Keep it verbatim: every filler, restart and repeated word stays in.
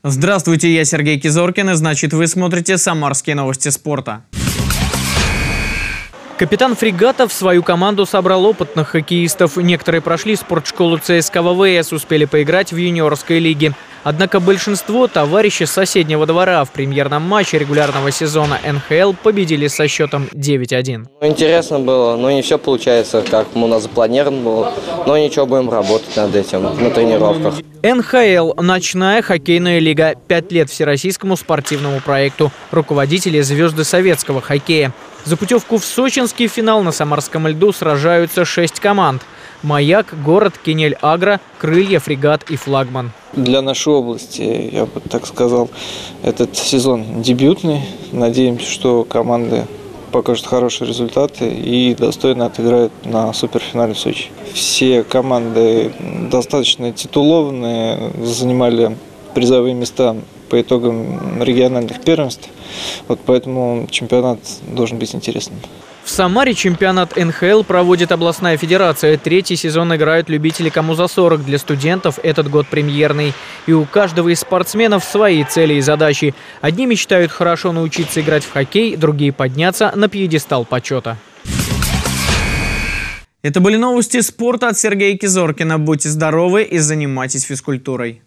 Здравствуйте, я Сергей Кизоркин, и значит вы смотрите «Самарские новости спорта». Капитан «Фрегатов» свою команду собрал опытных хоккеистов. Некоторые прошли спортшколу ЦСКА ВВС, успели поиграть в юниорской лиге. Однако большинство товарищи с соседнего двора в премьерном матче регулярного сезона эн ха эл победили со счетом девять один. Интересно было, но не все получается, как у нас запланировано было. Но ничего, будем работать над этим на тренировках. эн ха эл – ночная хоккейная лига. Пять лет всероссийскому спортивному проекту. Руководители – звезды советского хоккея. За путевку в сочинский финал на самарском льду сражаются шесть команд. «Маяк», «Город», «Кинель-Агро», «Крылья», «Фрегат» и «Флагман». Для нашей области, я бы так сказал, этот сезон дебютный. Надеемся, что команды покажут хорошие результаты и достойно отыграют на суперфинале в Сочи. Все команды достаточно титулованные, занимали призовые места по итогам региональных первенств. Вот поэтому чемпионат должен быть интересным. В Самаре чемпионат эн ха эл проводит областная федерация. Третий сезон играют любители кому за сорок. Для студентов этот год премьерный. И у каждого из спортсменов свои цели и задачи. Одни мечтают хорошо научиться играть в хоккей, другие подняться на пьедестал почета. Это были новости спорта от Сергея Кизоркина. Будьте здоровы и занимайтесь физкультурой.